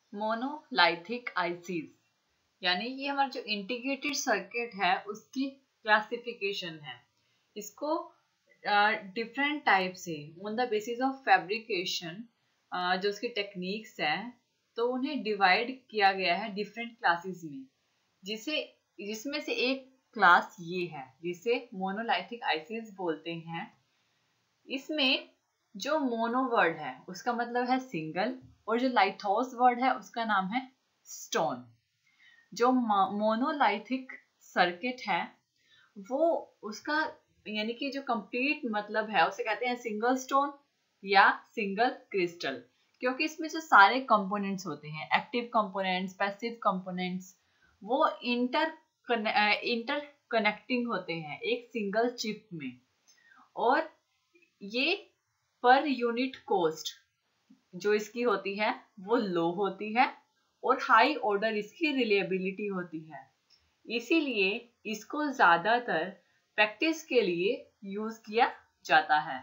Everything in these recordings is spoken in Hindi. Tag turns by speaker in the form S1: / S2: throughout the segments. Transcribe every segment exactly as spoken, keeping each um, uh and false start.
S1: मोनोलाइथिक आईसीज, यानी ये हमारा जो इंटीग्रेटेड सर्किट है उसकी क्लासिफिकेशन है। इसको डिफरेंट टाइप से on the basis of fabrication जो उसकी टेक्निक्स हैं, तो उन्हें डिवाइड किया गया है डिफरेंट क्लासेस में, जिसे जिसमें से एक क्लास ये है जिसे मोनोलाइथिक आईसीज बोलते हैं। इसमें जो मोनो वर्ड है उसका मतलब है सिंगल, और जो लाइथोस वर्ड है उसका नाम है स्टोन। जो मोनोलाइथिक सर्किट है वो उसका यानी कि जो कंप्लीट मतलब है उसे कहते हैं सिंगल स्टोन या सिंगल क्रिस्टल, क्योंकि इसमें जो सारे कंपोनेंट्स होते हैं, एक्टिव कंपोनेंट्स, पैसिव कंपोनेंट्स, वो इंटर इंटर कनेक्टिंग होते हैं एक सिंगल चिप में। और ये पर यूनिट कॉस्ट जो इसकी होती है वो लो होती है और हाई ऑर्डर इसकी रिलायबिलिटी होती है। इसीलिए इसको ज्यादातर प्रैक्टिस के लिए यूज किया जाता है।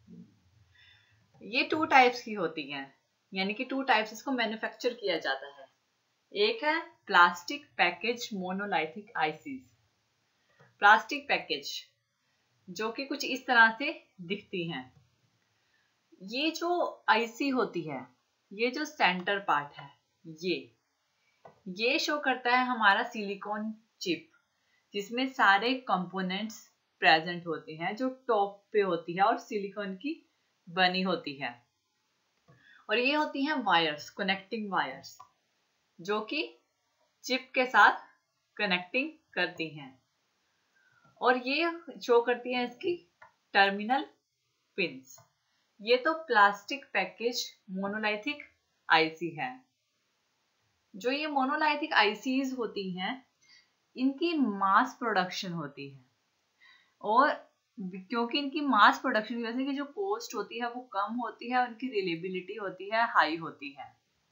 S1: ये टू टाइप्स की होती हैं, यानी कि टू टाइप्स इसको मैन्युफैक्चर किया जाता है। एक है plastic package monolithic ICs. Plastic package जो कि कुछ इस तरह से दिखती हैं। ये जो आईसी होती है, ये जो सेंटर पार्ट है, ये ये शो करता है हमारा सिलिकॉन चिप, जिसमें सारे कंपोनेंट्स प्रेजेंट होते हैं, जो टॉप पे होती है और सिलिकॉन की बनी होती है। और ये होती हैं वायर्स, कनेक्टिंग वायर्स, जो कि चिप के साथ कनेक्टिंग करती हैं। और ये शो करती है इसकी टर्मिनल पिंस। ये तो प्लास्टिक पैकेज मोनोलाइथिक आईसी है। जो ये मोनोलाइथिक आईसीज होती हैं, इनकी मास प्रोडक्शन होती है, और क्योंकि इनकी मास प्रोडक्शन की वजह से जो कॉस्ट होती है वो कम होती है, उनकी रिलायबिलिटी होती है हाई होती है।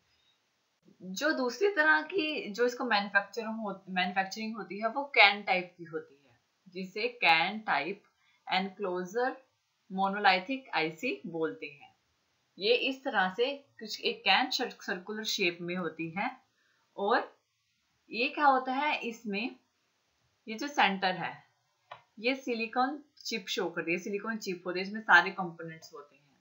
S1: जो दूसरी तरह की जो इसको मैन्युफैक्चर हो मैन्युफैक्चरिंग होती है वो कैन टाइप की होती है, जिसे can type enclosure monolithic IC बोलते हैं। ये इस तरह से कुछ एक कैन सर्कुलर शेप में होती है। और ये क्या होता है, इसमें ये जो सेंटर है ये सिलिकॉन चिप शो करती है, सिलिकॉन चिप होती है, इसमें सारे कंपोनेंट्स होते हैं।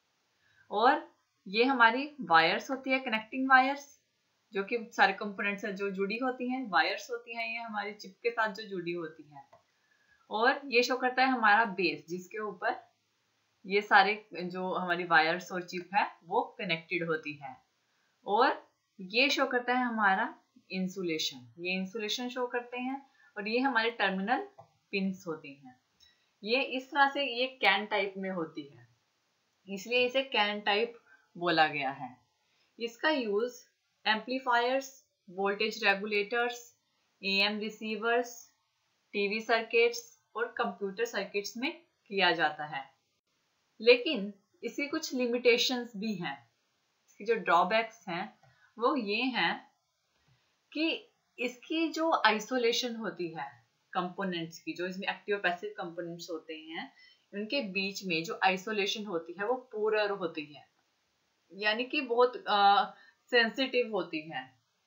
S1: और ये हमारी वायर्स होती है, कनेक्टिंग वायर्स, जो कि सारे कंपोनेंट्स हैं जो जुड़ी होती हैं, वायर्स होती हैं ये हमारी चिप के साथ जो जुड़ी होती हैं। और ये शो करता है हमारा बेस, जिसके ऊपर ये सारे जो हमारी वायर्स और चिप है वो कनेक्टेड होती है। और ये शो करता है हमारा इंसुलेशन, ये इंसुलेशन शो करते हैं। और ये हमारे टर्मिनल पिंस होती हैं। ये इस तरह से ये कैन टाइप में होती है, इसलिए इसे कैन टाइप बोला गया है। इसका use amplifiers, voltage regulators, AM receivers, TV circuits और कंप्यूटर सर्किट्स में किया जाता है। लेकिन इसकी कुछ लिमिटेशंस भी हैं। इसकी जो ड्रॉबैक्स हैं वो ये हैं कि इसकी जो आइसोलेशन होती है कंपोनेंट्स की, जो इसमें एक्टिव और पैसिव कंपोनेंट्स होते हैं, उनके बीच में जो आइसोलेशन होती है वो पुअर होती है, यानी कि बहुत सेंसिटिव होती है।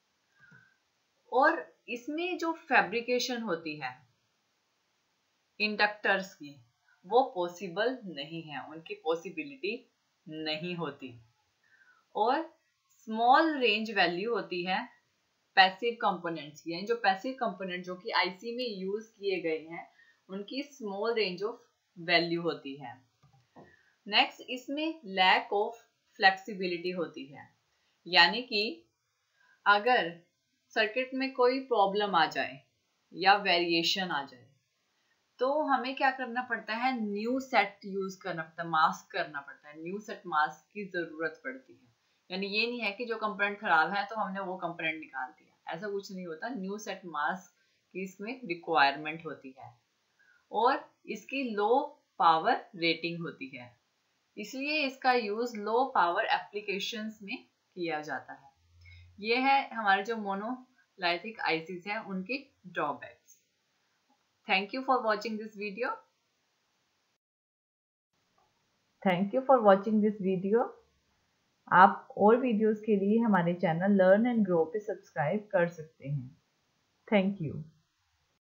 S1: और इसमें जो फैब्रिकेशन होती है इंडक्टर्स की वो पॉसिबल नहीं है, उनकी पॉसिबिलिटी नहीं होती। और स्मॉल रेंज वैल्यू होती है पैसिव कंपोनेंट्स की, यानी जो पैसिव कंपोनेंट जो कि आईसी में यूज किए गए हैं उनकी स्मॉल रेंज ऑफ वैल्यू होती है। नेक्स्ट, इसमें लैक ऑफ फ्लेक्सिबिलिटी होती है, यानी कि अगर सर्किट में कोई प्रॉब्लम आ जाए या वेरिएशन आ जाए तो हमें क्या करना पड़ता है, न्यू सेट यूज करना पड़ता है, मास्क करना पड़ता है, न्यू सेट मास्क की जरूरत पड़ती है। यानी ये नहीं है कि जो कंपोनेंट खराब है तो हमने वो कंपोनेंट निकाल दिया, ऐसा कुछ नहीं होता। न्यू सेट मास्क की इसमें रिक्वायरमेंट होती है। और इसकी लो पावर रेटिंग होती है, इसलिए इसका यूज लो पावर एप्लीकेशंस में किया जाता है। ये है हमारे जो मोनोलाइथिक आईसीज हैं उनकी drawbacks. Thank you for watching this video. Thank you for watching this video. आप और वीडियोस के लिए हमारे चैनल लर्न एंड ग्रो पे सब्सक्राइब कर सकते हैं। Thank you.